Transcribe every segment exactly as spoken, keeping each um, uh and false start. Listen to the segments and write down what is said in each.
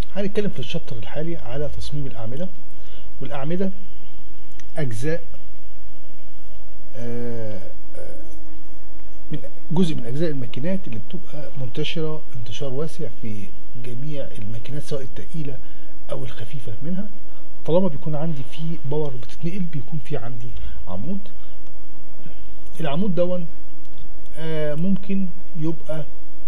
هنتكلم في الشابتر الحالي على تصميم الأعمدة. والأعمدة أجزاء آه، آه، من جزء من أجزاء الماكينات اللي بتبقى منتشرة انتشار واسع في جميع الماكينات سواء الثقيلة أو الخفيفة منها. طالما بيكون عندي في باور بتتنقل بيكون في عندي عمود. العمود دون آه، ممكن يبقى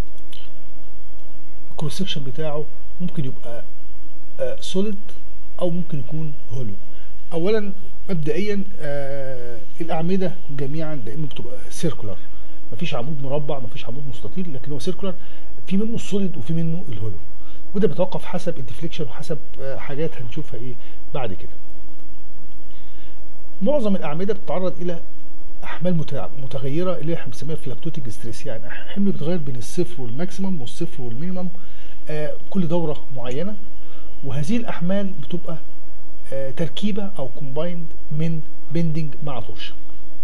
الكروس سكشن بتاعه ممكن يبقى سوليد او ممكن يكون هولو. اولا مبدئيا آه الاعمده جميعا دائما بتبقى سيركولار، مفيش عمود مربع مفيش عمود مستطيل، لكن هو سيركولار، في منه السوليد وفي منه الهولو، وده بيتوقف حسب الديفليكشن وحسب آه حاجات هنشوفها ايه بعد كده. معظم الاعمده بتتعرض الى احمال متغيره اللي احنا بنسميها فلاكتوتنج ستريس، يعني حمل بيتغير بين الصفر والماكسيمم والصفر والمينيمم آه كل دوره معينه، وهذه الاحمال بتبقى آه تركيبه او كومبايند من بندنج مع تورشن.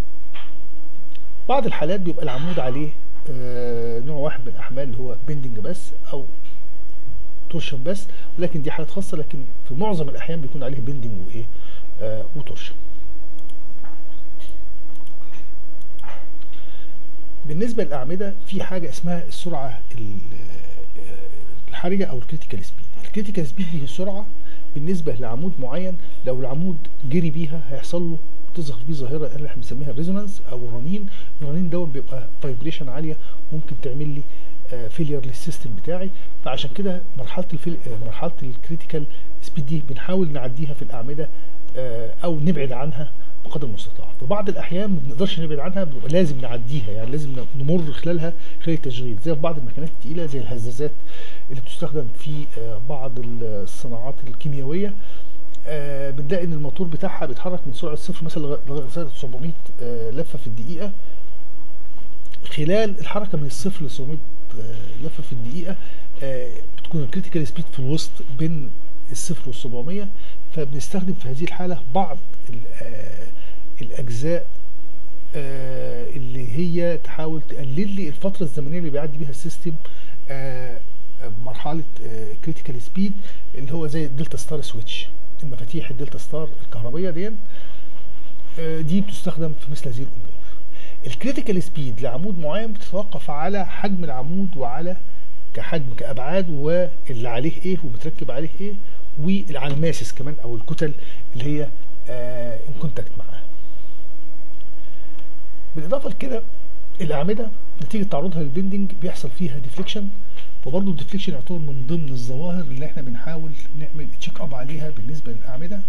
بعض الحالات بيبقى العمود عليه آه نوع واحد من الاحمال اللي هو بندنج بس او تورشن بس، ولكن دي حالات خاصه، لكن في معظم الاحيان بيكون عليه بندنج وايه آه وتورشن. بالنسبه للاعمده في حاجه اسمها السرعه الحرجه او الكريتيكال سبيد. الكريتيكال سبيد دي السرعه بالنسبه لعمود معين، لو العمود جري بيها هيحصل له تظهر فيه ظاهره اللي احنا بنسميها الريزونانس او الرنين. الرنين ده بيبقى فايبريشن عاليه ممكن تعمل لي فيلير للسيستم بتاعي، فعشان كده مرحله الفيل مرحله الكريتيكال سبيد دي بنحاول نعديها في الاعمده او نبعد عنها بقدر المستطاع. في بعض الاحيان ما بنقدرش نبعد عنها، بنبقى لازم نعديها، يعني لازم نمر خلالها خلال التشغيل، زي في بعض الماكينات الثقيله زي الهزازات اللي بتستخدم في بعض الصناعات الكيميائيه. بنلاقي ان الموتور بتاعها بيتحرك من سرعه صفر مثلا لغايه سبعمية لفه في الدقيقه. خلال الحركه من الصفر ل سبعمية لفه في الدقيقه بتكون الكريتيكال سبيد في الوسط بين الصفر وال سبعمية، فبنستخدم في هذه الحاله بعض الاجزاء اللي هي تحاول تقلل لي الفتره الزمنيه اللي بيعدي بيها السيستم مرحله كريتيكال سبيد، اللي هو زي الدلتا ستار سويتش، المفاتيح الدلتا ستار الكهربيه دي دي بتستخدم في مثل هذه الامور. الكريتيكال سبيد لعمود معين بتتوقف على حجم العمود وعلى كحجم كابعاد واللي عليه ايه وبتركب عليه ايه، وعلى الماسس كمان او الكتل اللي هي ان كونتاكت معاها. بالاضافه لكده الاعمده نتيجه تعرضها للبندنج بيحصل فيها ديفليكشن، فبرضه الديفليكشن يعتبر من ضمن الظواهر اللي احنا بنحاول نعمل تشيك اب عليها بالنسبه للاعمده.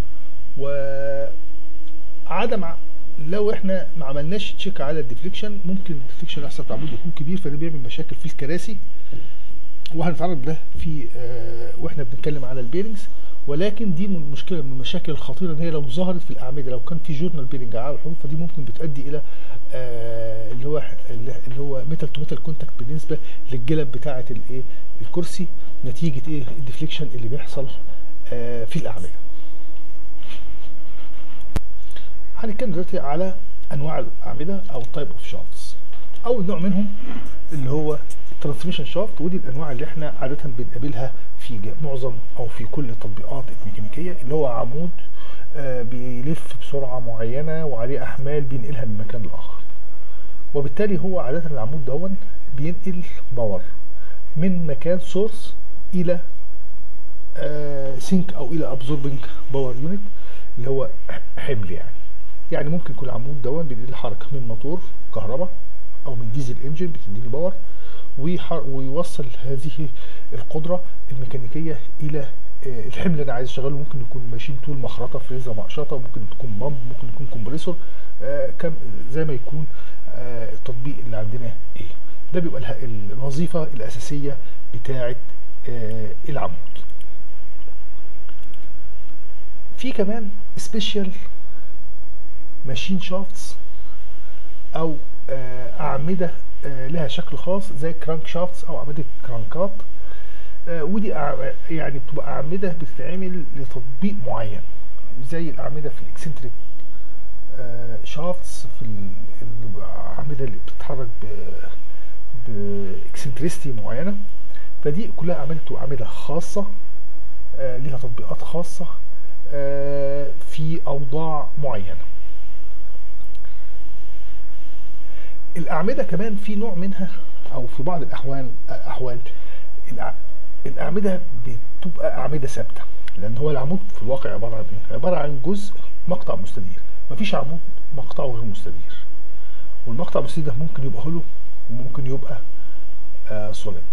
وعدم لو احنا ما عملناش تشيك على الديفليكشن ممكن الديفليكشن يحصل في العمود يكون كبير، فده بيعمل مشاكل في الكراسي، وهنتعرض له في آه واحنا بنتكلم على البيرنجز. ولكن دي من المشكله من المشاكل الخطيره ان هي لو ظهرت في الاعمده، لو كان في جورنال بيرنج على الحروف، فدي ممكن بتؤدي الى آه اللي هو اللي هو ميتال تو ميتال كونتاكت بالنسبه للجلب بتاعه الايه الكرسي، نتيجه ايه الديفليكشن اللي بيحصل آه في الاعمده. هنتكلم دلوقتي على انواع الاعمده او تايب اوف شافتس. اول نوع منهم اللي هو الترانسميشن شافت، ودي الانواع اللي احنا عاده بنقابلها في معظم او في كل التطبيقات الميكانيكيه، اللي هو عمود آه بيلف بسرعه معينه وعليه احمال بينقلها من مكان لاخر، وبالتالي هو عاده العمود دون بينقل باور من مكان سورس الى آه سينك او الى ابزوربنج باور يونت اللي هو حمل. يعني يعني ممكن يكون العمود دون بينقل حركه من موتور كهرباء او من ديزل انجن بتديني باور، ويوصل هذه القدره الميكانيكيه الى الحمل اللي انا عايز اشغله. ممكن يكون ماشين تول، مخرطه، فريزه، مقشطه، ممكن تكون بامب، ممكن يكون كومبريسور، كم زي ما يكون التطبيق اللي عندنا ايه. ده بيبقى الوظيفه الاساسيه بتاعه العمود. في كمان سبيشال ماشين شافتس او اعمده لها شكل خاص زي كرانك شافتس او اعمده كرانكات، ودي يعني بتبقى اعمده بتتعمل لتطبيق معين، زي الاعمده في الاكسنتريك شافتس، في الاعمده اللي بتتحرك باكسنتريستي معينه. فدي كلها اعمده بتبقى اعمده خاصه آه ليها تطبيقات خاصة آه في أوضاع معينة. الأعمدة كمان في نوع منها، أو في بعض الأحوال أحوال الأعمدة بتبقى أعمدة ثابتة، لأن هو العمود في الواقع عبارة عن إيه؟ عبارة عن جزء مقطع مستدير، مفيش عمود مقطعه غير مستدير، والمقطع المستدير ده ممكن يبقى هولو وممكن يبقى آه سوليد.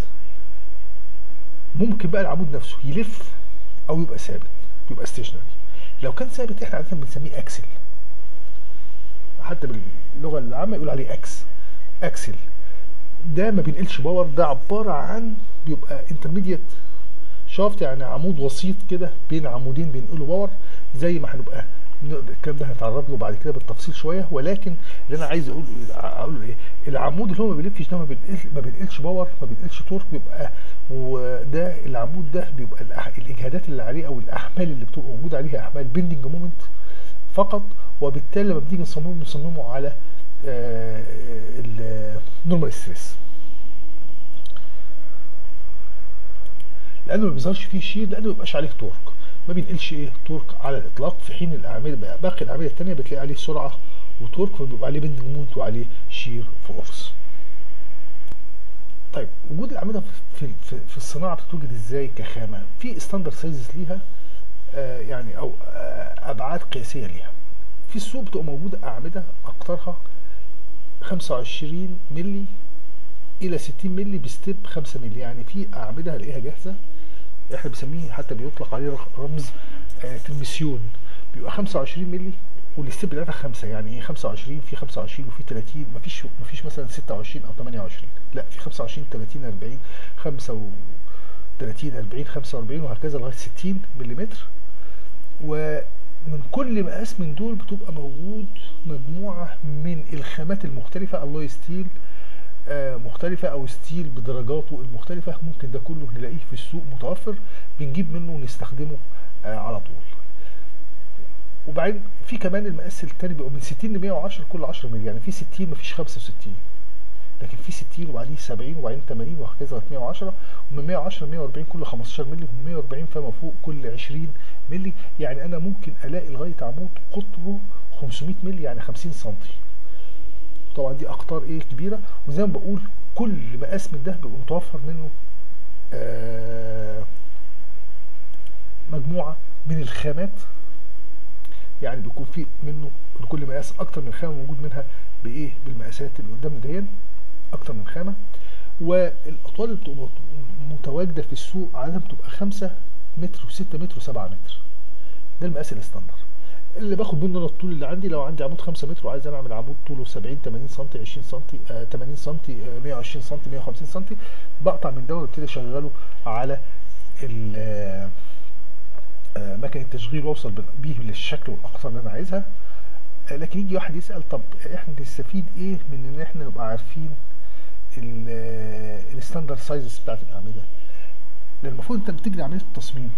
ممكن بقى العمود نفسه يلف أو يبقى ثابت، يبقى ستيشنري. لو كان ثابت احنا عادة بنسميه أكسل، حتى باللغة العامة يقول عليه أكس أكسل. ده ما بينقلش باور، ده عبارة عن بيبقى انترميديت شافت، يعني عمود وسيط كده بين عمودين بينقلوا باور، زي ما هنبقى الكلام ده هنتعرض له بعد كده بالتفصيل شويه. ولكن اللي انا عايز اقول اقوله ايه، العمود اللي هو ما بيلفش ده ما بينقلش ما بينقلش باور، ما بينقلش تورك، بيبقى وده العمود ده بيبقى الاجهادات اللي عليه او الاحمال اللي بتبقى موجوده عليه احمال بيندنج مومنت فقط، وبالتالي لما بنيجي نصممه بنصممه على النورمال ستريس، لانه ما بيظهرش فيه شير، لانه ما بيبقاش عليه تورك، ما بينقلش ايه تورك على الاطلاق. في حين الاعمده باقي الاعمده الثانيه بتلاقي عليه سرعه وتورك، فبيبقى عليه بندنج مومنت وعليه شير فورس. طيب وجود الاعمده في في, في الصناعه بتتوجد ازاي كخامه؟ في ستاندرد سايزز ليها آه يعني او آه ابعاد قياسيه ليها. في السوق بتبقى موجوده اعمده اقطارها خمسة وعشرين مللي الى ستين مللي بستيب خمسة مللي، يعني في اعمده هلاقيها جاهزه، احنا بنسميه حتى بيطلق عليه رمز آه تلمسيون، بيبقى خمسة وعشرين مللي والستيب بتاعتها خمسة، يعني ايه خمسة وعشرين في خمسة وعشرين وفي ثلاثين، مفيش مفيش مثلا ستة وعشرين او ثمانية وعشرين، لا في خمسة وعشرين ثلاثين أربعين خمسة وثلاثين أربعين خمسة وأربعين وهكذا لغايه ستين ملم. ومن كل مقاس من دول بتبقى موجود مجموعه من الخامات المختلفه، الوي ستيل آه مختلفة أو ستيل بدرجاته المختلفة، ممكن ده كله نلاقيه في السوق متوفر، بنجيب منه ونستخدمه آه على طول. وبعدين في كمان المقاس التاني بيبقى من ستين ل مية وعشرة كل عشرة مللي، يعني في ستين مفيش خمسة وستين، لكن في ستين وبعدين سبعين وبعدين ثمانين وهكذا لغاية مية وعشرة، ومن مية وعشرة ل مية وأربعين كل خمستاشر مللي، ومن مية وأربعين فما فوق كل عشرين مللي. يعني أنا ممكن ألاقي لغاية عمود قطره خمسمية مللي، يعني خمسين سنتي. طبعا دي اقطار ايه كبيره، وزي ما بقول كل مقاس من ده بيبقى متوفر منه آه مجموعه من الخامات، يعني بيكون في منه لكل مقاس اكتر من خامه موجود منها بايه بالمقاسات اللي قدامنا دي اكتر من خامه. والاطوال اللي بتبقى متواجده في السوق عاده بتبقى خمسة متر وستة متر وسبعة متر، ده المقاس الستاندر اللي باخد منه انا الطول اللي عندي. لو عندي عمود خمسة متر وعايز انا اعمل عمود طوله سبعين ثمانين سم عشرين سم آه ثمانين سم آه مية وعشرين سم مية وخمسين سم، بقطع من ده وابتدي اشغله على آه آه مكنه التشغيل واوصل بيه للشكل والاقطار اللي انا عايزها. آه لكن يجي واحد يسال طب احنا نستفيد ايه من ان احنا نبقى عارفين الستاندرد سايزز بتاعت الاعمده؟ لان المفروض انت بتجري عمليه التصميم،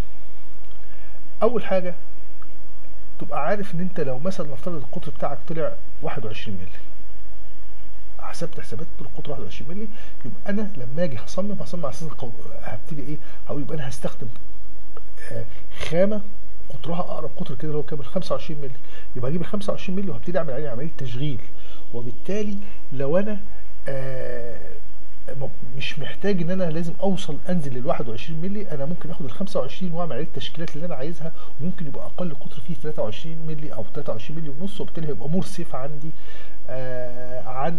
اول حاجه تبقى عارف ان انت لو مثلا نفترض القطر بتاعك طلع واحد وعشرين مللي، حسبت حسابات القطر واحد وعشرين مللي، يبقى انا لما اجي هصمم هصمم على اساس هبتدي ايه، هقول يبقى انا هستخدم آه خامه قطرها اقرب قطر كده اللي هو كامل خمسة وعشرين مللي، يبقى هجيب ال خمسة وعشرين مللي وهبتدي اعمل عليه عمليه تشغيل. وبالتالي لو انا آه مش محتاج ان انا لازم اوصل انزل لل واحد وعشرين مللي، انا ممكن اخد ال خمسة وعشرين واعمل عليه التشكيلات اللي انا عايزها، وممكن يبقى اقل قطر فيه ثلاثة وعشرين مللي او ثلاثة وعشرين مللي ونص، وبالتالي هيبقى مور سيف عندي آه عن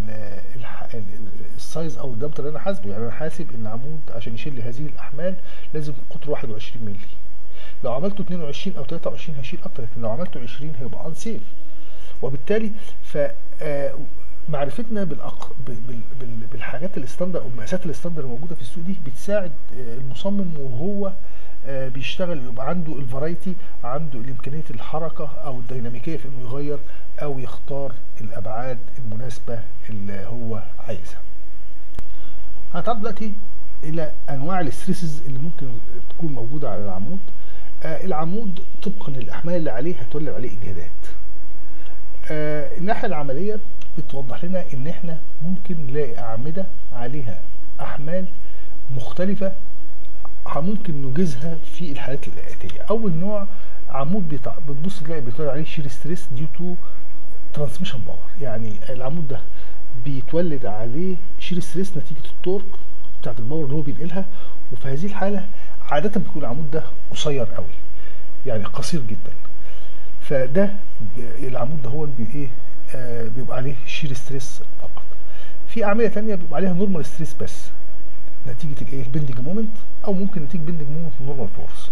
السايز او الدمتر اللي انا حاسبه. يعني انا حاسب ان عمود عشان يشيل لي هذه الاحمال لازم قطره واحد وعشرين مللي، لو عملته اتنين وعشرين او ثلاثة وعشرين هيشيل اكتر، لكن لو عملته عشرين هيبقى ان سيف. وبالتالي ف آه معرفتنا بالأق... بال... بال... بالحاجات الاستاندر او المقاسات الاستاندر الموجوده في السوق دي بتساعد المصمم وهو بيشتغل يبقى عنده الفرايتي، عنده الامكانيه الحركه او الديناميكيه في انه يغير او يختار الابعاد المناسبه اللي هو عايزها. هنتعرض دلوقتي الى انواع الستريسز اللي ممكن تكون موجوده على العمود. آه العمود طبقا للاحمال اللي عليه هتولد عليه اجهادات. آه الناحيه العمليه بتوضح لنا ان احنا ممكن نلاقي اعمده عليها احمال مختلفه ممكن نجيزها في الحالات الاتيه. اول نوع عمود بيطع... بتبص تلاقي بيتولد عليه شير ستريس ديو تو ترانسميشن باور، يعني العمود ده بيتولد عليه شير ستريس نتيجه التورك بتاعت الباور اللي هو بينقلها، وفي هذه الحاله عاده بيكون العمود ده قصير قوي، يعني قصير جدا، فده العمود ده هو بي ايه آه بيبقى عليه شير ستريس فقط. في اعمده ثانيه بيبقى عليها نورمال ستريس بس نتيجه الايه البندنج مومنت، او ممكن نتيجه بندنج مومنت ونورمال فورس.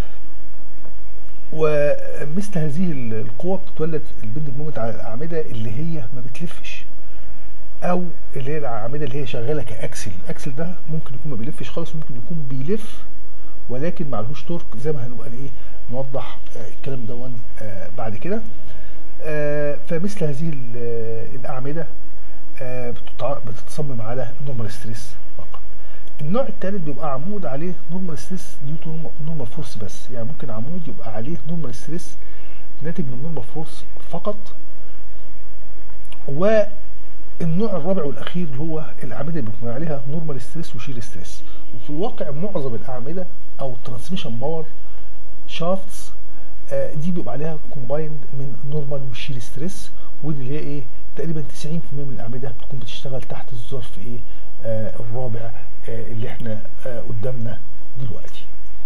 ومثل هذه القوة بتتولد البندنج مومنت على الأعمدة اللي هي ما بتلفش، أو اللي هي الأعمدة اللي هي شغالة كأكسل. الأكسل ده ممكن يكون ما بيلفش خالص، ممكن يكون بيلف ولكن معلهوش تورك، زي ما هنبقى إيه نوضح آه الكلام ده آه بعد كده. آه فمثل هذه الأعمدة آه بتتصمم على نورمال ستريس فقط. النوع الثالث بيبقى عمود عليه نورمال ستريس ديو تو نورمال فورس بس، يعني ممكن عمود يبقى عليه نورمال ستريس ناتج من نورمال فورس فقط. والنوع الرابع والاخير اللي هو الاعمده اللي بيكون عليها نورمال ستريس وشير ستريس. وفي الواقع معظم الاعمده او الترانسميشن باور شافتس آه دي بيبقى عليها كومبايند من نورمال وشير ستريس، ودي اللي هي ايه تقريبا تسعين في المية من الاعمده بتكون بتشتغل تحت الظرف ايه آه الرابع آه اللي احنا آه قدامنا دلوقتي.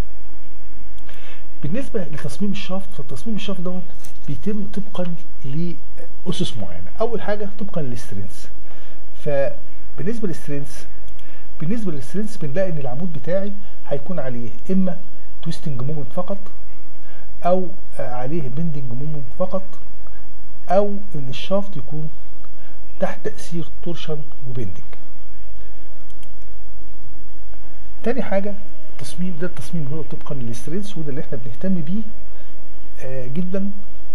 بالنسبه لتصميم الشافت، فالتصميم الشافت دوت بيتم طبقا لاسس معينه. اول حاجه طبقا للسترينث. فبالنسبه للسترينث بالنسبه للسترينث بنلاقي ان العمود بتاعي هيكون عليه اما تويستنج مومنت فقط، او آه عليه بندنج مومنت فقط، او ان الشافت يكون تحت تاثير تورشن وبندنج. تاني حاجه التصميم ده التصميم هو طبقا للسترينث، وده اللي احنا بنهتم بيه آه جدا،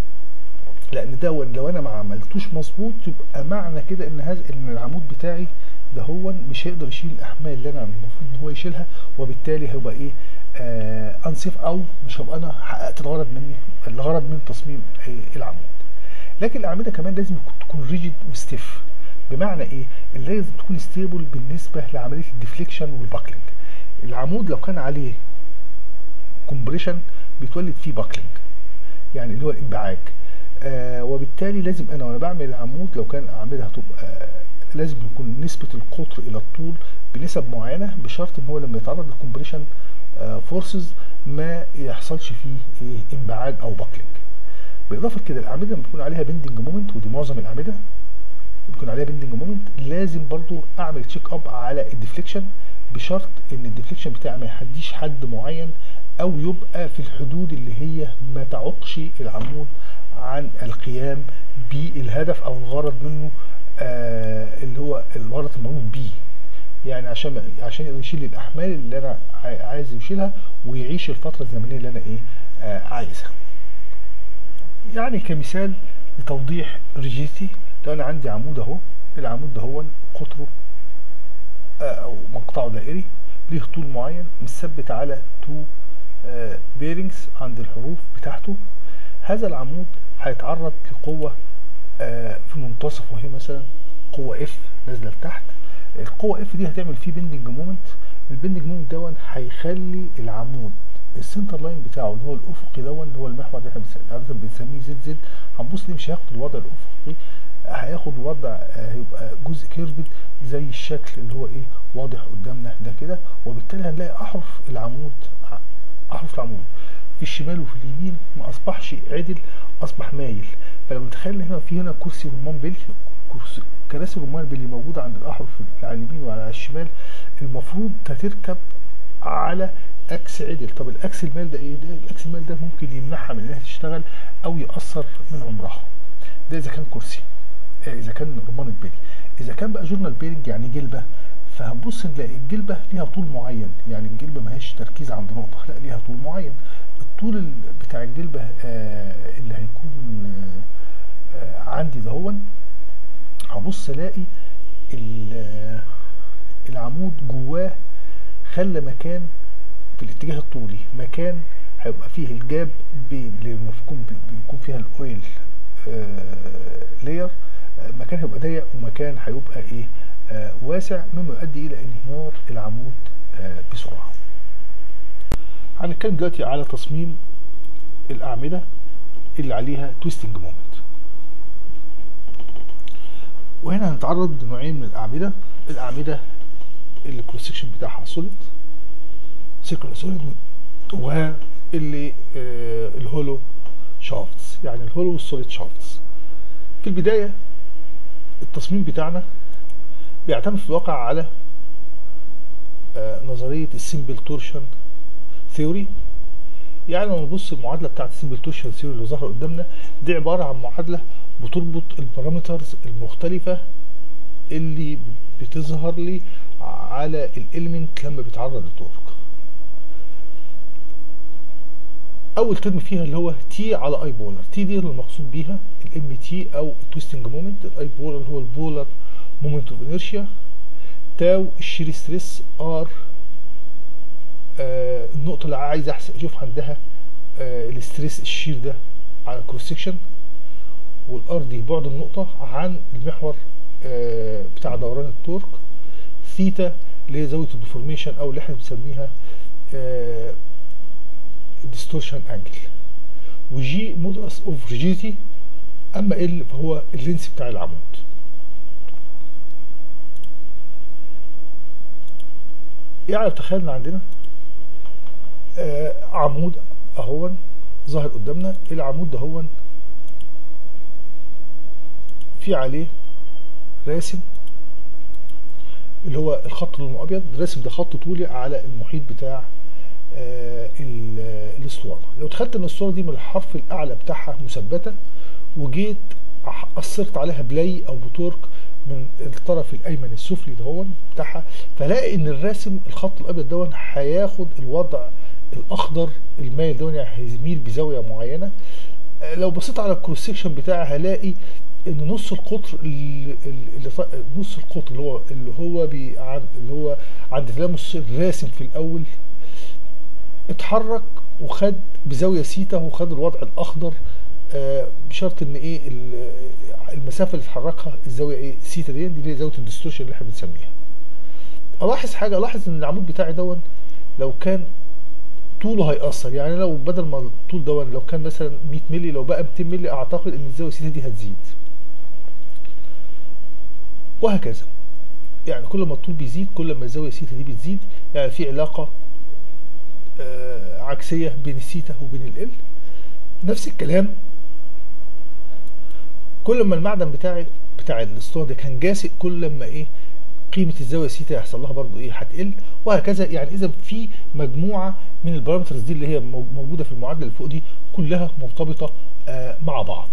لان ده لو انا ما عملتوش مظبوط يبقى معنى كده ان هذا ان العمود بتاعي ده هو مش هيقدر يشيل الاحمال اللي انا المفروض ان هو يشيلها، وبالتالي هيبقى ايه آه انسيف، او مش هبقى انا حققت الغرض مني الغرض من تصميم آه العمود. لكن الاعمده كمان لازم تكون ريجيد وستيف. بمعنى ايه؟ اللي لازم تكون ستيبل بالنسبه لعمليه الديفليكشن والباكلينج. العمود لو كان عليه كومبريشن بيتولد فيه باكلينج، يعني اللي هو الانبعاج. آه وبالتالي لازم انا وانا بعمل العمود لو كان اعمدها هتبقى آه لازم يكون نسبه القطر الى الطول بنسب معينه، بشرط ان هو لما يتعرض للكومبريشن آه فورسز ما يحصلش فيه ايه انبعاج او باكلينج. بالاضافه لكده الاعمده لما بيكون عليها بندنج مومنت، ودي معظم الاعمده بيكون عليها بندنج مومنت، لازم برضو اعمل تشيك اب على الديفليكشن، بشرط ان الديفليكشن بتاعي ما يحديش حد معين، او يبقى في الحدود اللي هي ما تعوقش العمود عن القيام بالهدف او الغرض منه آه اللي هو الغرض المطلوب بيه، يعني عشان عشان يقدر يشيل الاحمال اللي انا عايز يشيلها ويعيش الفتره الزمنيه اللي انا ايه آه عايزها. يعني كمثال لتوضيح ريجيتي، لو انا عندي عمود اهو، العمود ده هو قطره او مقطعه دائري ليه طول معين مثبت على تو بيرنجز عند الحروف بتاعته. هذا العمود هيتعرض لقوه في المنتصف، وهي مثلا قوه اف نازله لتحت. القوه اف دي هتعمل فيه بندنج مومنت. البندنج مومنت دون هيخلي العمود السنتر لاين بتاعه اللي هو الافقي دون اللي هو المحور اللي احنا عاده بنسميه زد زد، هنبص ليه مش هياخد الوضع الافقي، هياخد وضع هيبقى جزء كيرفد زي الشكل اللي هو ايه واضح قدامنا ده كده. وبالتالي هنلاقي احرف العمود احرف العمود في الشمال وفي اليمين ما اصبحش عدل، اصبح مايل. فلو نتخيل هنا في هنا كرسي رمان بيلي، كراسي رمان بيلي موجوده عند الاحرف على اليمين وعلى الشمال، المفروض هتركب على اكس عدل. طب الاكس المال ده ايه؟ ده الاكس المال ده ممكن يمنعها من انها تشتغل او ياثر من عمرها. ده اذا كان كرسي، اذا كان رمان البيلي. اذا كان بقى جورنال بيرنج يعني جلبه، فهنبص نلاقي الجلبه ليها طول معين، يعني الجلبه ما هيش تركيز عند نقطه، لا ليها طول معين. الطول بتاع الجلبه آه اللي هيكون آه عندي دهون، هبص الاقي العمود جواه خلى مكان في الاتجاه الطولي، مكان هيبقى فيه الجاب بين اللي بيكون بيكون فيها الاويل آه لير، مكان هيبقى ضيق ومكان هيبقى ايه آه واسع، مما يؤدي الى انهيار العمود آه بسرعه. هنتكلم دلوقتي على تصميم الاعمده اللي عليها تويستنج مومنت. وهنا هنتعرض لنوعين من الاعمده، الاعمده اللي الكروس سكشن بتاعها سوليد سيركل سوليد، واللي آه الهولو شافتس، يعني الهولو والسوليد شافتس. في البدايه التصميم بتاعنا بيعتمد في الواقع على آه نظريه السمبل تورشن ثيوري. يعني لما نبص المعادله بتاعت السمبل تورشن ثيوري اللي ظاهره قدامنا دي عباره عن معادله بتربط البارامترز المختلفه اللي بتظهر لي على الاليمنت لما بيتعرض للتورك. اول ترم فيها اللي هو تي على اي بولر، تي دي اللي المقصود بيها الام تي او التويستنج مومنت، الاي بولر اللي هو البولر مومنت اوف انيرشيا، تاو الشير ستريس، ار آه النقطه اللي عايز اشوف عندها آه الاستريس الشير ده على الكروس سكشن، والار دي بعد النقطه عن المحور آه بتاع دوران التورك، ثيتا اللي هي زاويه الديفورميشن او اللي احنا بنسميها آه الديستورشن انجل، وجي مودولس اوف ريجيديتي، اما ال فهو اللينس بتاع العمود. يعني تخيلنا عندنا آه عمود اهون ظاهر قدامنا، العمود ده هو في عليه راسم اللي هو الخط اللونه ابيض، الراسم ده خط طولي على المحيط بتاع آه الاسطوانه. لو تخيلت ان الاسطوانه دي من الحرف الاعلى بتاعها مثبته، وجيت اثرت عليها بلاي او بتورك من الطرف الايمن السفلي دهون بتاعها، فلاقي ان الراسم الخط الابيض دون هياخد الوضع الاخضر المايل دون، يعني هيميل بزاويه معينه. آه لو بصيت على الكروس سكشن بتاعي هلاقي ان نص القطر اللي, اللي نص القطر اللي هو اللي هو بي اللي هو عند تلامس الراسم في الاول اتحرك وخد بزاويه سيتا وخد الوضع الاخضر، آه بشرط ان ايه المسافه اللي اتحركها الزاويه ايه سيتا دي دي اللي هي زاويه الديستورشن اللي احنا بنسميها. الاحظ حاجه، الاحظ ان العمود بتاعي دون لو كان طوله هيأثر، يعني لو بدل ما الطول دون لو كان مثلا مية مللي لو بقى ميتين مللي اعتقد ان الزاويه سيتا دي هتزيد، وهكذا. يعني كل ما الطول بيزيد كل ما الزاويه سيتا دي بتزيد، يعني في علاقه آه عكسيه بين السيتا وبين ال. نفس الكلام كل ما المعدن بتاعي بتاع الاسطوانه ده كان جاسئ كل ما ايه قيمه الزاويه سيتا يحصل لها برضو ايه هتقل، وهكذا. يعني اذا في مجموعه من البارامترز دي اللي هي موجوده في المعادله اللي فوق دي كلها مرتبطه آه مع بعض.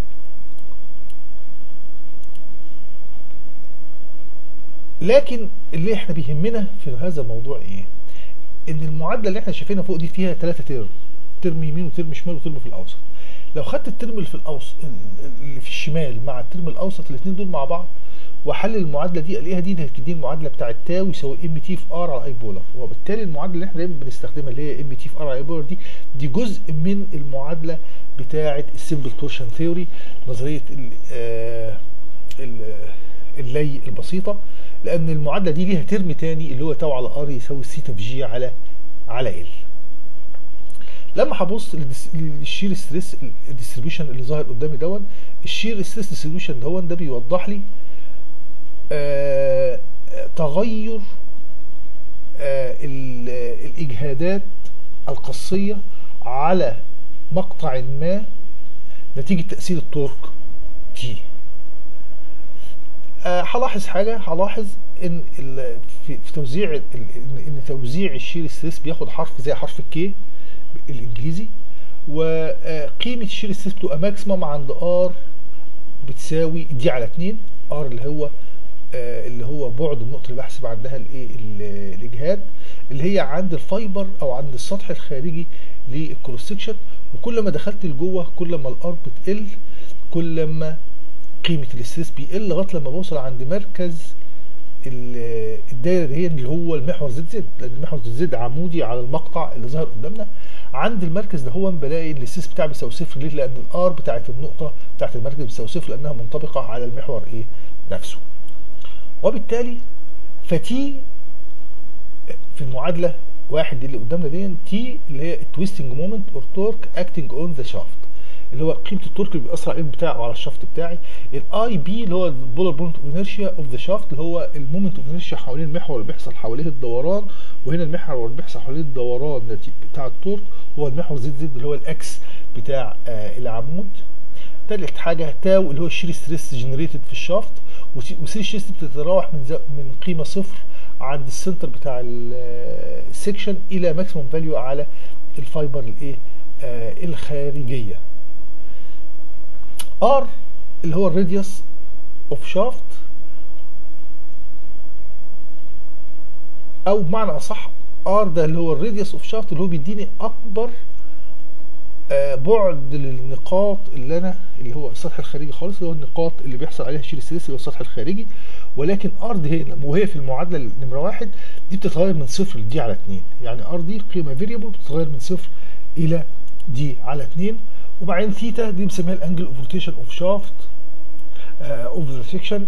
لكن اللي احنا بيهمنا في هذا الموضوع ايه؟ ان المعادله اللي احنا شايفينها فوق دي فيها ثلاثه ترم، ترم يمين وترم شمال وترم في الاوسط. لو خدت الترم اللي في الاوسط اللي في الشمال مع الترم الاوسط الاثنين دول مع بعض واحلل المعادله دي الاقيها دي دي المعادله بتاعت تاو يساوي ام تي في ار على اي بولر، وبالتالي المعادله اللي احنا دايما بنستخدمها اللي هي ام تي في ار على اي بولر دي دي جزء من المعادله بتاعت السمبل تورشن ثيوري، نظريه ال آه ال اللي البسيطه، لان المعادله دي ليها ترم تاني اللي هو تاو على ار يساوي سيتا في جي على على ال. لما هبص للشير ستريس الديستريبيوشن اللي ظاهر قدامي دون، الشير ستريس ديستريبيوشن دون ده بيوضح لي آه تغير آه الاجهادات القصيه على مقطع ما نتيجه تاثير التورك تي. هلاحظ آه حاجه، هلاحظ ان في, في توزيع ان توزيع الشير ستريس بياخد حرف زي حرف الكي الانجليزي، وقيمه الشير ستريس بتبقى ماكسيمم عند ار بتساوي دي على اتنين، ار اللي هو آه اللي هو بعد النقطه اللي بحسب عندها الايه الاجهاد اللي هي عند الفايبر او عند السطح الخارجي للكروس سكشن. وكل ما دخلت لجوه كل ما الار بتقل، كل ما قيمه الاستريس بيقل، لغايه لما بوصل عند مركز الدايره دي اللي هو المحور زد زد، لان المحور زد زد عمودي على المقطع اللي ظاهر قدامنا. عند المركز ده هو بلاقي ان الاستريس بتاعي بيساوي صفر. ليه؟ لان الار بتاعت النقطه بتاعت المركز بتساوي صفر لانها منطبقه على المحور ايه نفسه. وبالتالي فتي في المعادله واحد دي اللي قدامنا دي، تي اللي هي التويستنج مومنت اور تورك اكتنج اون ذا شافت، اللي هو قيمه التورك اللي بيأثر على الام بتاعه وعلى الشافت بتاعي. الاي بي اللي هو البولار مومنت اوف انرشيا اوف ذا شافت، اللي هو المومنت اوف انرشيا حوالين المحور اللي بيحصل حواليه الدوران، وهنا المحور اللي بيحصل حواليه الدوران بتاع التورك هو المحور زد زد اللي هو الاكس بتاع آه العمود. تالت حاجه تاو اللي هو الشير ستريس جنريتد في الشافت، وسير ستريس بتتراوح من من قيمه صفر عند السنتر بتاع السكشن الى ماكسيموم فاليو على الفايبر الايه آه الخارجيه. ار اللي هو الراديوس اوف شافت، او بمعنى اصح ار ده اللي هو الراديوس اوف شافت اللي هو بيديني اكبر آه بعد للنقاط اللي انا اللي هو السطح الخارجي خالص، اللي هو النقاط اللي بيحصل عليها شير ستريس اللي هو السطح الخارجي. ولكن ار دي هنا وهي في المعادله نمره واحد دي بتتغير من صفر لدي على اتنين، يعني ار دي قيمه فيريبل بتتغير من صفر الى دي على اتنين. وبعدين ثيتا دي بنسميها الانجل اوف روتيشن اوف شافت اوف ذا سيكشن،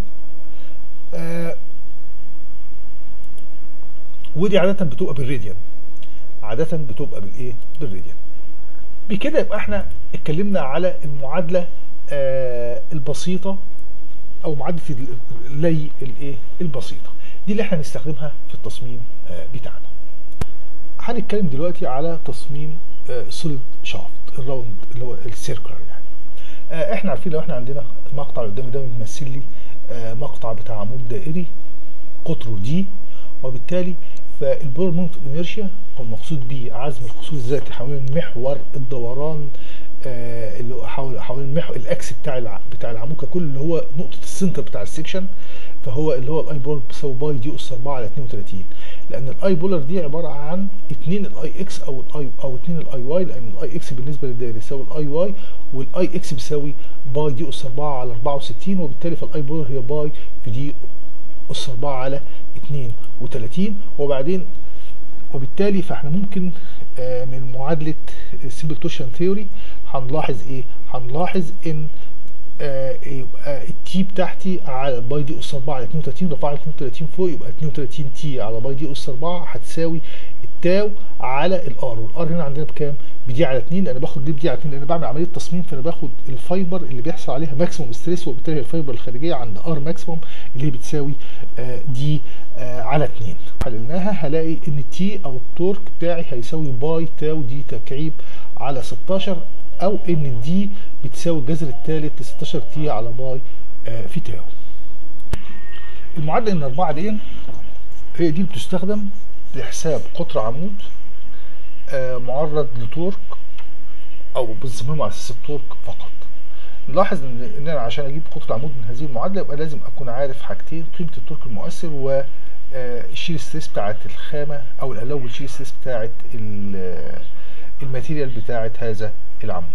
ودي عاده بتبقى بالراديان، عاده بتبقى بالايه بالراديان. بكده يبقى احنا اتكلمنا على المعادله آه البسيطه او معادله اللي الايه البسيطه دي اللي احنا هنستخدمها في التصميم آه بتاعنا. هنتكلم دلوقتي على تصميم آه سوليد شافت الراوند اللي هو السيركلر يعني. آه احنا عارفين لو احنا عندنا المقطع اللي قدامي ده بيمثل لي آه مقطع بتاع عمود دائري قطره دي، وبالتالي فالبولار مومنت اوف انرشيا هو المقصود بيه عزم الخصوص الذاتي حوالين محور الدوران آه اللي هو حول حوالين المحور الاكس بتاع الع... بتاع العمود ككل اللي هو نقطه السنتر بتاع السكشن، فهو اللي هو الاي بولار بيساوي باي دي اس اربعة على اتنين وتلاتين، لان الاي بولار دي عباره عن اتنين الاي اكس او الاي او اتنين الاي واي، لان الاي اكس بالنسبه للدائري يساوي الاي واي، والاي اكس بيساوي باي دي اس اربعة على اربعة وستين، وبالتالي فالاي بولار هي باي في دي اس اربعة على اتنين وتلاتين. وبعدين وبالتالي فاحنا ممكن آه من معادله السمبل تورشن ثيوري هنلاحظ ايه؟ هنلاحظ ان آه يبقى التي بتاعتي على باي دي اس اربعة على اتنين وتلاتين، رفعنا اتنين وتلاتين فوق يبقى اتنين وتلاتين تي على باي دي اس اربعة هتساوي التاو على الار، والار هنا عندنا بكام؟ بدي على اتنين، لان باخد دي بدي على اتنين لان بعمل عمليه تصميم، فانا باخد الفايبر اللي بيحصل عليها ماكسيموم ستريس، وبالتالي الفايبر الخارجيه عند ار ماكسيموم اللي هي بتساوي آه دي آه على اتنين. حللناها هلاقي ان التي او التورك بتاعي هيساوي باي تاو دي تكعيب على ستاشر، او ان الدي بتساوي الجذر الثالث ل ستاشر تي على باي آه في تاو. المعادله ان اربعة دي هي دي بتستخدم لحساب قطر عمود آه معرض لتورك او بنصممه على اساس التورك فقط. نلاحظ ان ان انا عشان اجيب قطر العمود من هذه المعادله يبقى لازم اكون عارف حاجتين: قيمه التورك المؤثر والشير ستريس بتاعه الخامه او الالاوبل شير ستريس بتاعه الماتيريال بتاعه هذا العمود.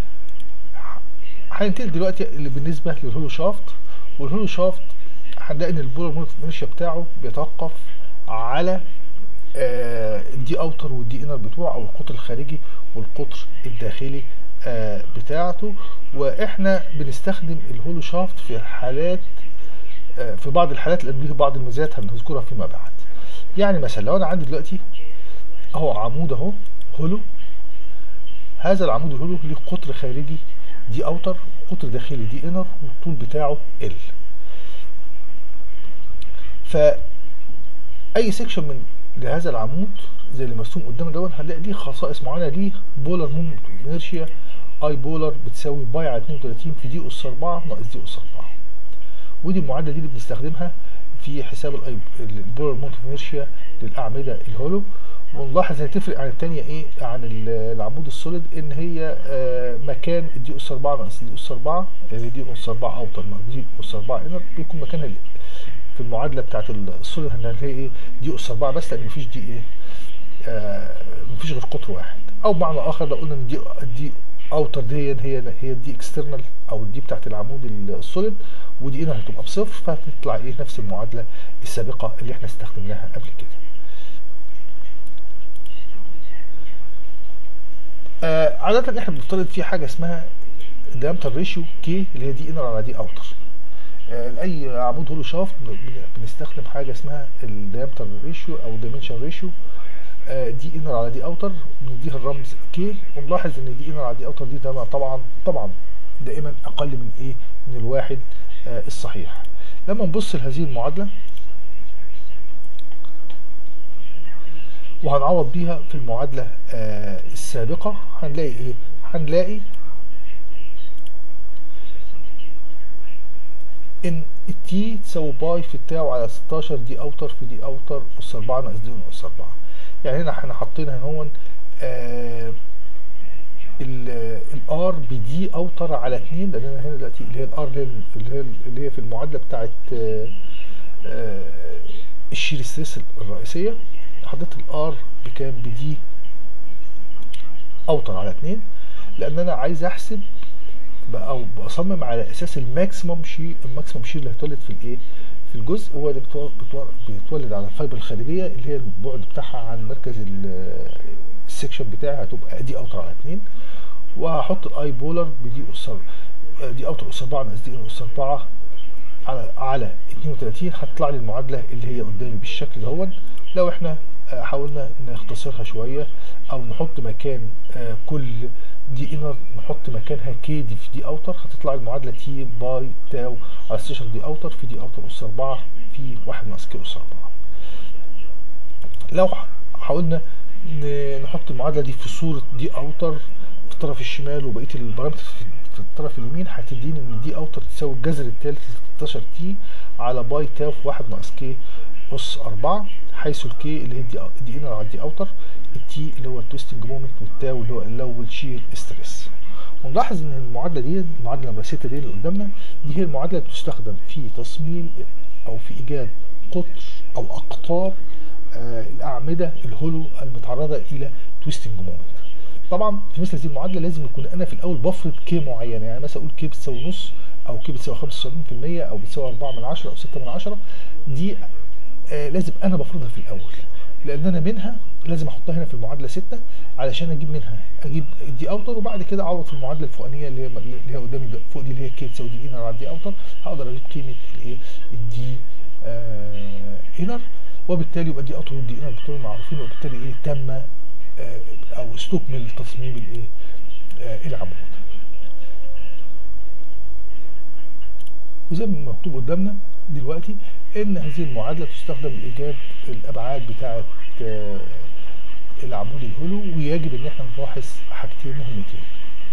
هننتقل دلوقتي اللي بالنسبه للهولو شافت، والهولو شافت هنلاقي ان البولار مومنت اوف انرشيا بتاعه بيتوقف على آه دي اوتر والدي انر بتوعه، او القطر الخارجي والقطر الداخلي آه بتاعته. واحنا بنستخدم الهولو شافت في حالات آه في بعض الحالات لان ليه بعض الميزات هنذكرها فيما بعد. يعني مثلا لو انا عندي دلوقتي اهو عمود اهو هولو، هذا العمود الهولو ليه قطر خارجي دي اوتر وقطر داخلي دي انر والطول بتاعه ال. فاي سيكشن من لهذا العمود زي اللي مرسوم قدامنا دون هنلاقي ليه خصائص معينه، ليه بولار مومنت انرشيا اي بولار بتساوي باي على اتنين وتلاتين في دي اس اربعة ناقص دي اس اربعة، ودي المعادله دي اللي بنستخدمها في حساب الاي البولار مومنت انرشيا للاعمده الهولو. ونلاحظ هتفرق عن الثانيه ايه؟ عن العمود السوليد ان هي آه مكان الدي اس اربعة ناقص دي اس اربعة، دي اس اربعة اوتر ناقص دي اس اربعة انر، بيكون مكانها في المعادله بتاعت السوليد هنلاقي ايه؟ دي اس اربعة بس، لان مفيش دي ايه؟ آه مفيش غير قطر واحد. او بمعنى اخر لو قلنا ان دي دي اوتر دي هي هي دي اكسترنال او دي بتاعت العمود السوليد، ودي انر هتبقى بصفر، فهتطلع ايه؟ نفس المعادله السابقه اللي احنا استخدمناها قبل كده. آه عاده احنا بنفترض في حاجه اسمها diameter ريشيو كي اللي هي دي انر على دي اوتر. آه لاي عمود هولو شافت بنستخدم حاجه اسمها الديامتر ريشيو او dimension ريشيو دي انر على دي اوتر، بنديها الرمز كي، ونلاحظ ان دي انر على دي اوتر دي طبعا طبعا طبعا دائما اقل من ايه؟ من الواحد آه الصحيح. لما نبص لهذه المعادله وهنعوض بيها في المعادله آه السابقه، هنلاقي ايه؟ هنلاقي ان التي تساوي باي في التاو على ستاشر دي اوتر في دي اوتر اس اربعة ناقص دي اس اربعة. يعني هنا احنا حاطين هنا هون آه الار بدي اوتر على اتنين، لان انا هنا دلوقتي اللي هي الار اللي هي اللي هي في المعادله بتاعت آه آه الشير ستريس الرئيسيه، حطيت الار بكام؟ بدي اوتر على اتنين، لان انا عايز احسب او بصمم على اساس الماكسيموم شير، الماكسيموم شير اللي هيتولد في الايه؟ في الجزء، هو اللي بيتولد على الفايبر الخارجيه اللي هي البعد بتاعها عن مركز السكشن بتاعي، هتبقى دي اوتر على اتنين، وهحط الاي بولر بدي اس دي اوتر اس اربعة ناقص دي اس اربعة على على اتنين وتلاتين، هتطلع لي المعادله اللي هي قدامي بالشكل دهون. لو احنا حاولنا نختصرها شويه او نحط مكان كل دي انر نحط مكانها كي دي في دي اوتر، هتطلع المعادله تي باي تاو على ستاشر دي اوتر في دي اوتر اس اربعة في واحد ناقص كي اس اربعة. لو حاولنا نحط المعادله دي في صوره دي اوتر في الطرف الشمال وبقيه البارامتر في الطرف اليمين، هتديني ان دي اوتر تساوي الجذر الثالث ستاشر تي على باي تاو في واحد ناقص كي اس اربعة، حيث الكي اللي هي دي انر على دي اوتر، التي اللي هو التويستنج مومنت، والتاو اللي هو الاول شير ستريس. ونلاحظ ان المعادله دي المعادله نمره ستة دي اللي قدامنا دي هي المعادله اللي بتستخدم في تصميم او في ايجاد قطر او اقطار آه الاعمده الهولو المتعرضه الى تويستنج مومنت. طبعا في مثل هذه المعادله لازم يكون انا في الاول بفرض كي معينه، يعني مثلا اقول كي بتساوي نص او كي بتساوي خمسة وسبعين في المية او بتساوي اربعة من عشرة او ستة من عشرة، دي آه لازم انا بفرضها في الاول، لان انا منها لازم احطها هنا في المعادله ستة علشان اجيب منها اجيب دي اوتر، وبعد كده اعوض في المعادله الفوقانيه اللي هي اللي هي قدامي فوق دي اللي هي كي تساوي دي انر على دي اوتر، هقدر اجيب قيمه الايه؟ الدي آه انر، وبالتالي يبقى دي اوتر ودي انر بتوع معروفين، وبالتالي ايه؟ تم آه او استكمل تصميم الايه؟ آه العمود. وزي ما مكتوب قدامنا دلوقتي ان هذه المعادله تستخدم لايجاد الابعاد بتاعه آه العمود الهولو، ويجب ان احنا نلاحظ حاجتين مهمتين.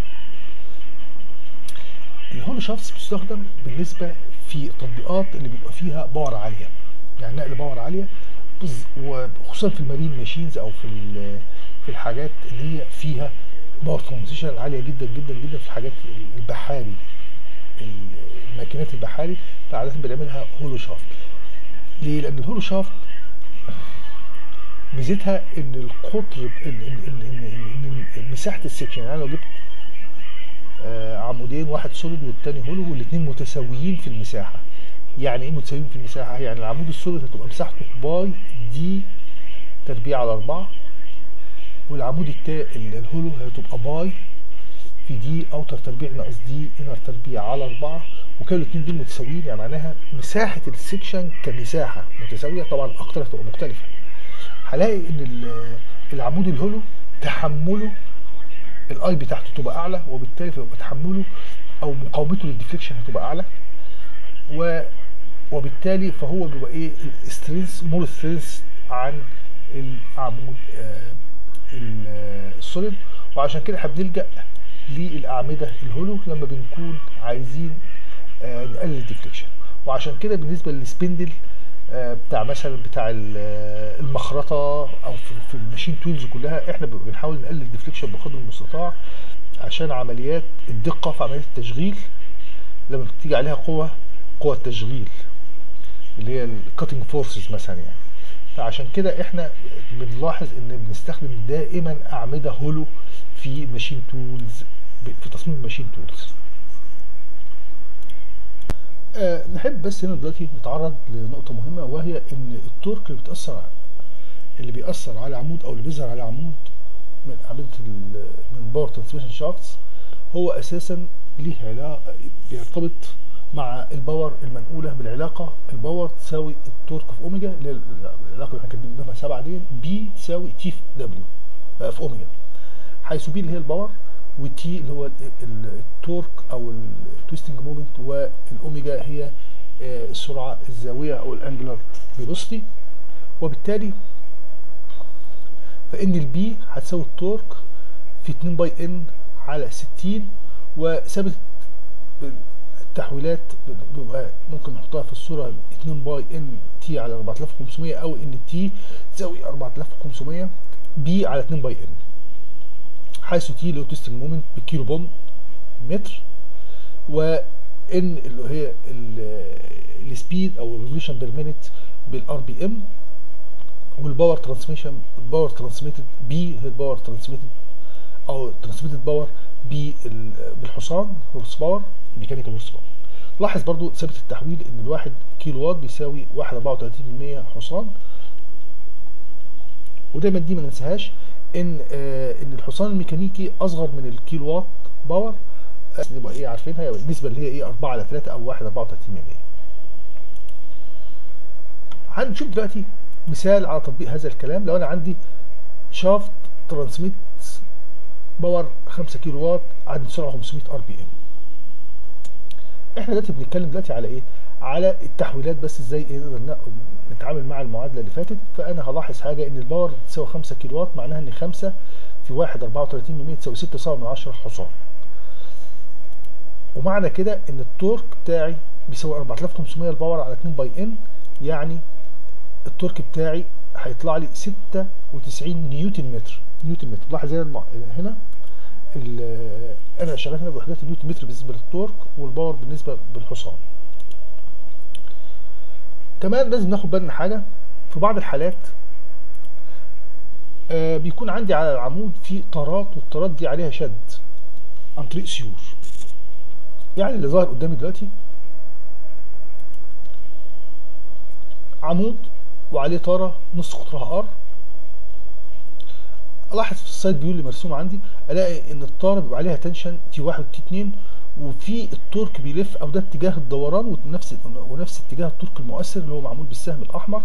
الهولو شافts بتستخدم بالنسبه في التطبيقات اللي بيبقى فيها باور عاليه، يعني نقل باور عاليه، وخصوصا في المارين ماشينز او في في الحاجات اللي هي فيها باور ترانزيشن عاليه جدا جدا جدا، في الحاجات البحاري الماكينات البحاري عاده بنعملها هولو شافت. ليه؟ لان الهولو شافت ميزتها ان القطر ان ان ان ان, إن مساحه السكشن، يعني لو جبت آه عمودين واحد سوليد والتاني هولو والاثنين متساويين في المساحه. يعني ايه متساويين في المساحه؟ يعني العمود السوليد هتبقى مساحته باي دي تربيع على اربعة، والعمود التا الهولو هتبقى باي في دي اوتر تربيع ناقص دي انر تربيع على اربعة، وكانوا الاثنين دول متساويين، يعني معناها مساحه السكشن كمساحه متساويه. طبعا اكتر هتبقى مختلفه. هلاقي ان العمود الهولو تحمله الاي بتاعته تبقى اعلى، وبالتالي فيبقى تحمله او مقاومته للديفليكشن هتبقى اعلى، و وبالتالي فهو بيبقى ايه؟ سترينث مور سترينث عن العمود آه السوليد. وعشان كده احنا بنلجأ للاعمده الهولو لما بنكون عايزين آه نقلل الديفليكشن. وعشان كده بالنسبه للسبندل آه بتاع مثلا بتاع المخرطه او في الماشين تولز كلها، احنا بنحاول نقلل الديفليكشن بقدر المستطاع عشان عمليات الدقه في عمليات التشغيل لما بتيجي عليها قوه قوه التشغيل اللي هي الكاتنج فورسز مثلا. يعني فعشان كده احنا بنلاحظ ان بنستخدم دائما اعمده هولو في ماشين تولز، في تصميم الماشين تولز. أه نحب بس هنا دلوقتي نتعرض لنقطه مهمه، وهي ان التورك اللي بتاثر اللي بيأثر على عمود او اللي بيظهر على عمود من اعمده من باور ترانسميشن شافتس هو اساسا ليه علاقه بيرتبط مع الباور المنقوله بالعلاقه الباور تساوي التورك في اوميجا، اللي هي العلاقه اللي احنا كاتبين قدامها سبعه دي، بي تساوي تي في دبليو في اوميجا، حيث بي اللي هي الباور والتي اللي هو التورك او التويستنج مومنت، والاوميجا هي السرعه الزاويه او الانجلر فيلوسيتي. وبالتالي فان البي هتساوي التورك في اتنين باي ان على ستين، وثابت التحويلات بيبقى ممكن نحطها في الصوره اتنين باي ان تي على اربعة آلاف وخمسمية، او ان تي تساوي اربعة آلاف وخمسمية بي على اتنين باي ان، حيث تي اللي هو تويستنج مومنت بالكيلو بوم متر، وان اللي هي السبيد او الريفوليوشن بير مينيت بالار بي ام، والباور ترانسميشن الباور ترانسميتد بي هي الباور ترانسميتد او ترانسميتد باور بالحصان هورس باور ميكانيكال هورس باور. لاحظ برضو ثابت التحويل ان الواحد كيلو وات بيساوي واحد اربعة وتلاتين بالمية حصان، ودايما دي ما ننساهاش ان آه ان الحصان الميكانيكي اصغر من الكيلو وات باور، نبقى ايه عارفينها النسبه اللي هي ايه اربعة على تلاتة او واحد اربعة وتلاتين بالمية. هنشوف دلوقتي مثال على تطبيق هذا الكلام. لو انا عندي شافت ترانسميت باور خمسة كيلو وات عند سرعه خمسمية ار بي ام. احنا دلوقتي بنتكلم دلوقتي على ايه؟ على التحويلات بس، ازاي ايه نقدر نتعامل مع المعادله اللي فاتت. فانا هلاحظ حاجه ان الباور تساوي خمسة كيلو وات، معناها ان خمسة في واحد اربعة وتلاتين بالمية تساوي ستة وسبعة من عشرة حصان، ومعنى كده ان التورك بتاعي بيساوي اربعة آلاف وخمسمية الباور على اتنين باي ان، يعني التورك بتاعي هيطلع لي ستة وتسعين نيوتن متر. نيوتن متر لاحظ هنا هنا انا شغال هنا بوحدات النيوتن متر بالنسبه للتورك، والباور بالنسبه بالحصان. كمان لازم ناخد بالنا حاجه، في بعض الحالات آه بيكون عندي على العمود في طارات، والطارات دي عليها شد عن طريق سيور. يعني اللي ظاهر قدامي دلوقتي عمود وعليه طاره نص قطرها ار. الاحظ في السايد فيو اللي مرسوم عندي الاقي ان الطاره بيبقى عليها تنشن تي واحد وتي اتنين، وفي التورك بيلف او ده اتجاه الدوران، ونفس ونفس اتجاه التورك المؤثر اللي هو معمول بالسهم الاحمر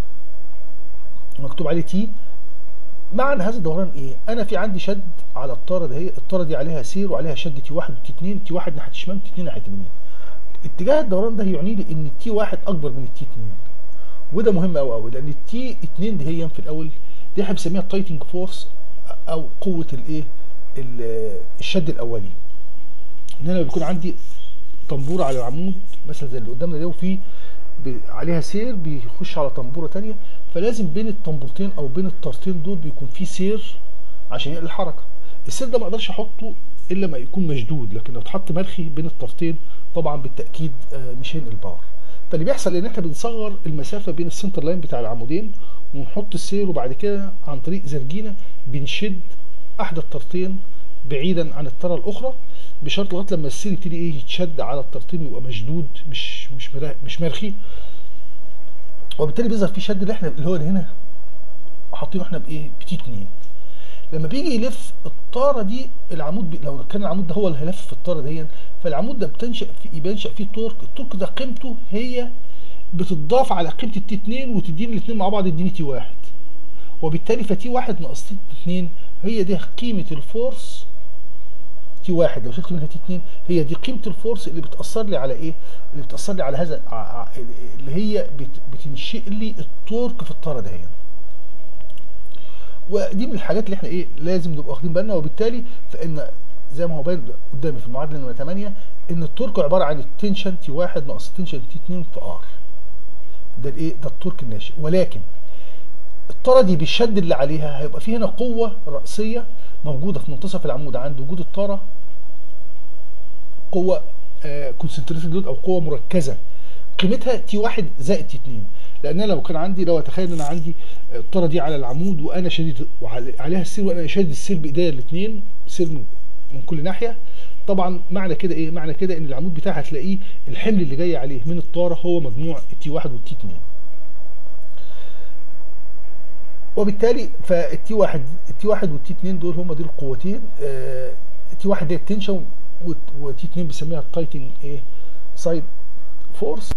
مكتوب عليه تي. معنى هذا الدوران ايه؟ انا في عندي شد على الطاره ده، هي الطاره دي عليها سير وعليها شد تي واحد وتي اتنين، تي واحد ناحيه الشمال وتي اتنين ناحيه اليمين. اتجاه الدوران ده يعني لي ان التي واحد اكبر من التي اتنين، وده مهم قوي قوي، لان التي اتنين دي هي في الاول دي احنا بنسميها التايتنج فورس او قوه الايه الشد الاولي. ان انا بيكون عندي طنبوره على العمود مثلا زي اللي قدامنا ده، وفي عليها سير بيخش على طنبوره ثانيه، فلازم بين الطنبورتين او بين الطارتين دول بيكون في سير عشان ينقل الحركه. السير ده ما اقدرش احطه الا ما يكون مشدود، لكن لو اتحط مرخي بين الطارتين طبعا بالتاكيد مش هينقل باور. فاللي بيحصل ان احنا بنصغر المسافه بين السنتر لاين بتاع العمودين ونحط السير، وبعد كده عن طريق زرجينه بنشد احدى الطارتين بعيدا عن الطاره الاخرى، بشرط لغايه لما السير يبتدي ايه يتشد على الطارتين ويبقى مشدود مش مش مش مرخي، وبالتالي بيظهر فيه شد اللي احنا اللي هو اللي هنا حاطينه احنا بايه؟ بتي اتنين. لما بيجي يلف الطاره دي العمود بي لو كان العمود ده هو اللي هيلف في الطاره دي، فالعمود ده بتنشا في بينشا فيه تورك، التورك ده قيمته هي بتضاف على قيمه التي اتنين وتديني الاثنين مع بعض يديني تي واحد، وبالتالي فتي واحد ناقص تي اتنين هي دي قيمه الفورس تي واحد. لو شلت منها تي اتنين هي دي قيمه الفورس اللي بتاثر لي على ايه؟ اللي بتاثر لي على هذا اللي هي بتنشئ لي التورك في الطاره دهيا. ودي من الحاجات اللي احنا ايه لازم نبقى واخدين بالنا. وبالتالي فان زي ما هو باين قدامي في المعادله نمره تمانية ان التورك عباره عن التنشن تي واحد ناقص التنشن تي اتنين في ار. ده الايه؟ ده التورك الناشئ. ولكن الطاره دي بالشد اللي عليها هيبقى في هنا قوه راسيه موجوده في منتصف العمود عند وجود الطاره، قوه آه كونسنتريتد لود او قوه مركزه قيمتها تي واحد زائد تي اتنين. لان انا لو كان عندي لو اتخيل ان انا عندي الطاره دي على العمود وانا شادد وعليها السير وانا شادد السير بايديا الاثنين، سير من كل ناحيه، طبعا معنى كده ايه؟ معنى كده ان العمود بتاعي هتلاقيه الحمل اللي جاي عليه من الطاره هو مجموع التي واحد والتي اتنين. وبالتالي فالتي واحد التي واحد والتي اتنين دول هم دول القوتين. آه التي واحد دي التنشن وتي اتنين بنسميها التايتنج ايه سايد فورس.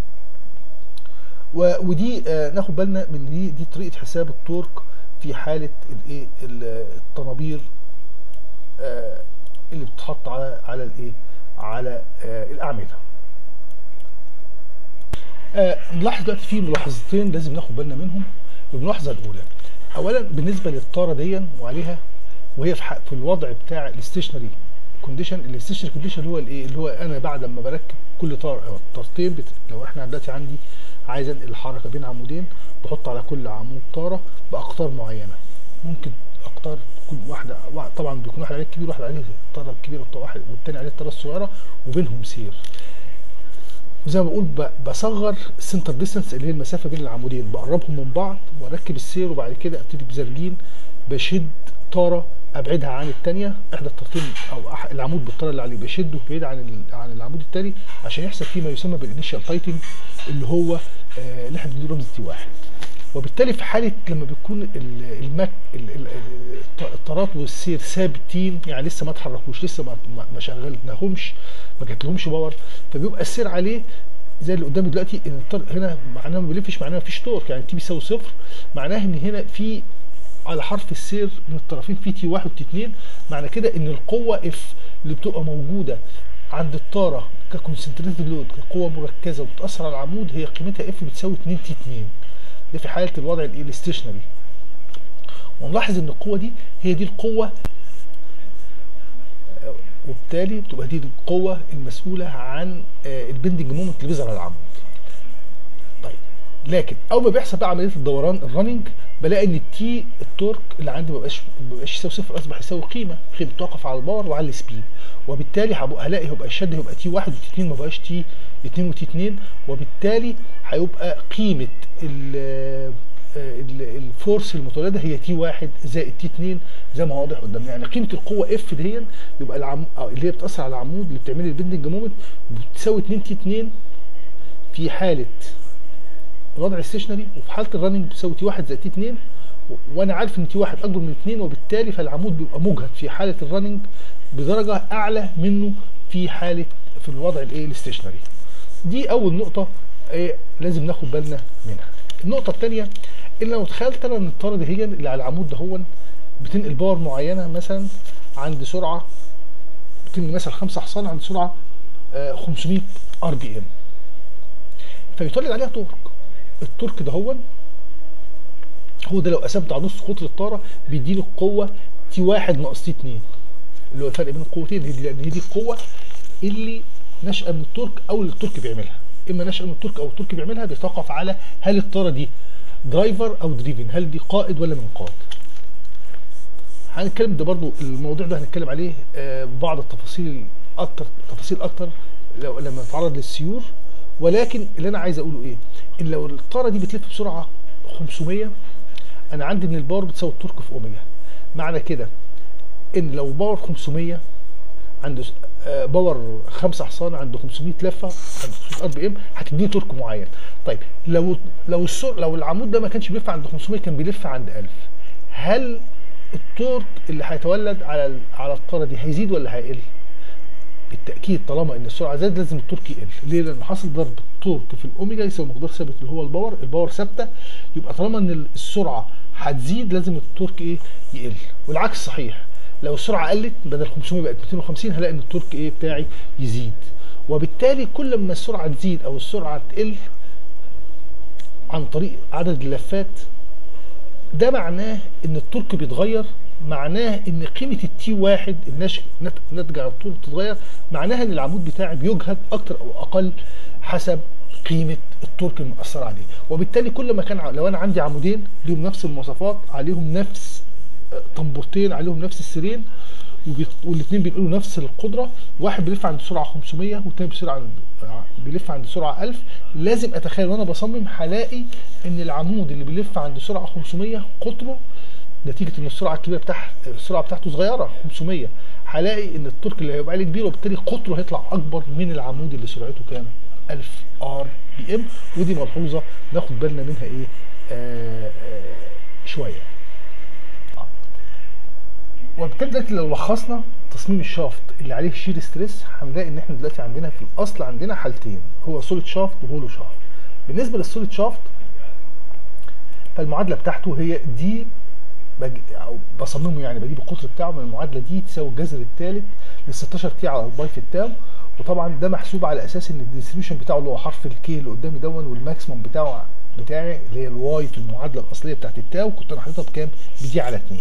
ودي آه ناخد بالنا من دي دي طريقه حساب التورك في حاله الايه الطنابير آه اللي بتتحط على على الايه على آه الاعمده. آه نلاحظ دلوقتي في ملاحظتين لازم ناخد بالنا منهم. الملاحظه الاولى، اولا بالنسبه للطاره دي وعليها وهي في, في الوضع بتاع الاستيشنري كونديشن. الاستيشنري كونديشن اللي هو الايه اللي هو انا بعد ما بركب كل طار طارتين بت... لو احنا دلوقتي عندي عايز انقل الحركه بين عمودين، بحط على كل عمود طاره باقطار معينه. ممكن اقطار كل واحده طبعا بيكون واحد عليه كبير وواحد عليه الطاره الكبيره واحد والتاني عليه الطاره الصغيره وبينهم سير. وزي ما بقول بصغر السنتر ديستانس اللي هي المسافه بين العمودين، بقربهم من بعض واركب السير، وبعد كده ابتدي بزرجين بشد طاره ابعدها عن الثانيه، احدى الطارتين او العمود بالطاره اللي عليه بشده بعيد عن عن العمود الثاني عشان يحصل فيه ما يسمى بالانيشال تايتنج اللي هو آه اللي احنا بنديله رمز تي واحد. وبالتالي في حاله لما بيكون المك الطارات والسير ثابتين، يعني لسه ما اتحركوش، لسه ما ما شغلناهمش، ما جاتلهمش باور، فبيبقى السير عليه زي اللي قدامي دلوقتي. ان الطار هنا معناه ما بيلفش، معناه ما فيش تورك، يعني تي بيساوي صفر، معناه ان هنا في على حرف السير من الطرفين في تي واحد وتي اتنين. معنى كده ان القوه اف اللي بتبقى موجوده عند الطاره ككونسنتريتد لود كقوه مركزه وبتاثر على العمود هي قيمتها اف بتساوي اتنين تي اتنين. ده في حاله الوضع الايه الاستيشنري. ونلاحظ ان القوه دي هي دي القوه، وبالتالي بتبقى دي القوه المسؤوله عن البندنج مومنت اللي بيظهر على العمود. طيب لكن اول ما بيحصل بقى عمليه الدوران الرننج بلاقي ان التي التورك اللي عندي ما بقاش ما بقاش يساوي صفر، اصبح يساوي قيمه قيمه بتوقف على الباور وعلى السبيد. وبالتالي هلاقي هيبقى الشد هيبقى تي واحد وتي اتنين، ما بقاش تي اتنين وتي اتنين، وبالتالي هيبقى قيمه الفورس المتولده هي تي واحد زائد تي اتنين زي ما هو واضح قدامنا. يعني قيمه القوه اف دي يبقى العمود اللي هي بتاثر على العمود اللي بتعمل لي البندنج مومنت بتساوي اتنين تي اتنين في حاله الوضع الستيشنري، وفي حاله الرننج بتساوي تي واحد زائد تي اتنين، وانا عارف ان تي واحد اكبر من اتنين، وبالتالي فالعمود بيبقى مجهد في حاله الرننج بدرجه اعلى منه في حاله في الوضع الايه الستيشنري. دي اول نقطه ايه لازم ناخد بالنا منها. النقطه الثانيه ان لو تخيلت انا ان الطاره دي هي اللي على العمود ده هو بتنقل باور معينه، مثلا عند سرعه بتنقل مثلا خمسة حصان عند سرعه آه خمسمية ار بي ام، فيتولد عليها تورك. التورك ده هو هو ده لو قسمت على نص قطر الطاره بيديني القوه تي واحد ناقص تي اتنين اللي هو الفرق بين القوتين. هي دي لان هي دي القوه اللي نشأة من التورك او اللي التورك بيعملها، اما نشأة من التورك او التورك بيعملها بيتوقف على هل الطاره دي درايفر او دريفن، هل دي قائد ولا منقاد. هنتكلم ده برضو الموضوع ده هنتكلم عليه آه بعض التفاصيل اكتر تفاصيل اكتر لو لما نتعرض للسيور. ولكن اللي انا عايز اقوله ايه، ان لو الطاره دي بتلف بسرعه خمسمية انا عندي من الباور بتساوي التورك في اوميجا. معنى كده ان لو باور خمسمية عنده آه باور خمسة حصان عنده خمسمية لفه عند خمسمية ار بي ام هتديني تورك معين. طيب لو لو السر لو العمود ده ما كانش بيلف عند خمسمية كان بيلف عند ألف، هل التورك اللي هيتولد على على الطاره دي هيزيد ولا هيقل؟ بالتاكيد طالما ان السرعه زادت لازم التورك يقل. ليه؟ لان حاصل ضرب التورك في الاوميجا يساوي مقدار ثابت اللي هو الباور، الباور ثابته، يبقى طالما ان السرعه هتزيد لازم التورك ايه يقل. والعكس صحيح، لو السرعه قلت بدل خمسمية بقت ميتين وخمسين هلاقي ان التورك ايه بتاعي يزيد. وبالتالي كل ما السرعه تزيد او السرعه تقل عن طريق عدد اللفات ده معناه ان التورك بيتغير، معناه ان قيمه التي واحد الناتجه عن التورك بتتغير، معناها ان العمود بتاعي بيجهد اكتر او اقل حسب قيمه التورك المؤثر عليه. وبالتالي كل ما كان لو انا عندي عمودين ليهم نفس المواصفات عليهم نفس طنبورتين عليهم نفس السيرين والاثنين بينقلوا نفس القدره، واحد بيلف عند سرعه خمسمية والثاني بيلف عند بيلف عند سرعه ألف، لازم اتخيل وانا بصمم هلاقي ان العمود اللي بيلف عند سرعه خمسمية قطره نتيجه ان السرعه الكبيره بتاعته السرعه بتاعته صغيره خمسمية، هلاقي ان التورك اللي هيبقى عليه كبير وبالتالي قطره هيطلع اكبر من العمود اللي سرعته كام ألف ار بي ام. ودي ملحوظه ناخد بالنا منها ايه آآ آآ شويه. وبالتالي لو لخصنا تصميم الشافت اللي عليه شير ستريس هنلاقي ان احنا دلوقتي عندنا في الاصل عندنا حالتين، هو سوليد شافت وهولو شافت. بالنسبه للسوليد شافت فالمعادله بتاعته هي دي بج... او بصممه يعني بجيب القطر بتاعه من المعادله دي تساوي الجذر الثالث لل ستاشر تي على الباي في التاو، وطبعا ده محسوب على اساس ان الديستريبيوشن بتاعه اللي هو حرف الكي اللي قدامي دون، والماكسيموم بتاعه بتاعي اللي هي الواي في المعادله الاصليه بتاعت التاو كنت انا حاططها بكام؟ بدي على اتنين.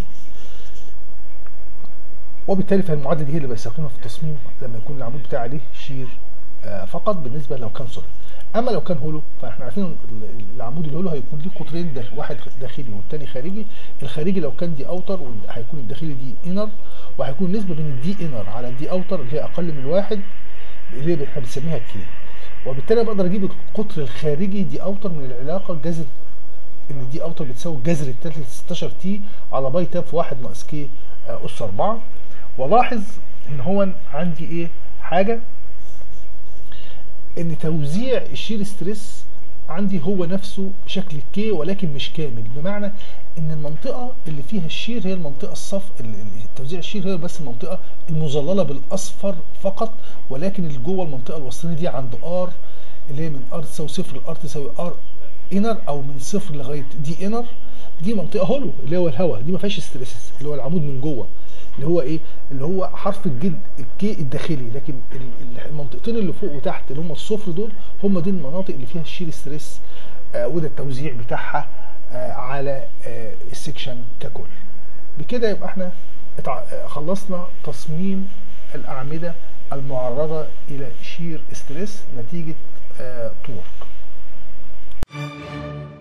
وبالتالي فالمعادله دي هي اللي بستخدمها في التصميم لما يكون العمود بتاعي عليه شير آه فقط بالنسبه لو كان سوليد. اما لو كان هولو فاحنا عارفين العمود الهولو هيكون ليه قطرين، داخل واحد داخلي والتاني خارجي. الخارجي لو كان دي اوتر هيكون الداخلي دي انر، وهيكون النسبه بين الدي انر على الدي اوتر اللي هي اقل من واحد اللي احنا بنسميها كي، وبالتالي بقدر اجيب القطر الخارجي دي اوتر من العلاقه جذر ان دي اوتر بتساوي الجذر الثالث ل ستاشر تي على باي تاب في واحد ناقص كي اس اربعة. ولاحظ ان هو عندي ايه حاجه ان توزيع الشير ستريس عندي هو نفسه شكل الكي ولكن مش كامل، بمعنى ان المنطقه اللي فيها الشير هي المنطقه الصف توزيع الشير هي بس المنطقه المظلله بالاصفر فقط، ولكن اللي جوه المنطقه الوسطانيه دي عند ار اللي هي من ار تساوي صفر لار تساوي ار انر او من صفر لغايه دي انر، دي منطقه هولو اللي هو الهواء، دي ما فيهاش ستريس اللي هو العمود من جوه اللي هو ايه اللي هو حرف الجد الكي الداخلي، لكن المنطقتين اللي فوق وتحت اللي هم الصفر دول هم دي المناطق اللي فيها الشير ستريس آه وده التوزيع بتاعها آه على آه السكشن ككل. بكده يبقى احنا خلصنا تصميم الاعمده المعرضه الى شير ستريس نتيجه آه طور.